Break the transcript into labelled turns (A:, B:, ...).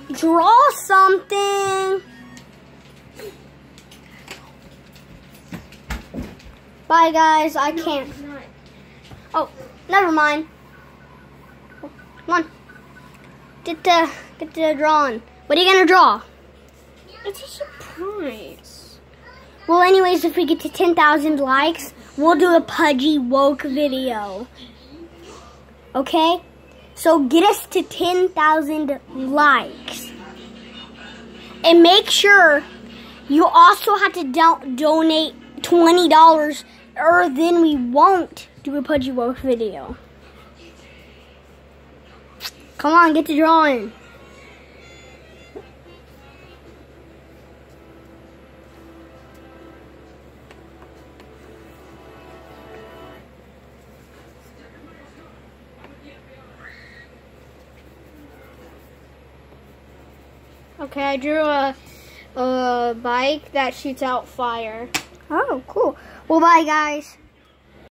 A: Draw something. Bye, guys. I can't. Oh, never mind. Come on. Get the drawing. What are you gonna draw?
B: It's a surprise.
A: Well, anyways, if we get to 10,000 likes, we'll do a Pudgy Woke video. Okay? So get us to 10,000 likes. And make sure you also have to donate $20 or then we won't do a Pudgy Woke video. Come on, get to drawing.
B: Okay, I drew a bike that shoots out fire.
A: Oh, cool. Well, bye, guys.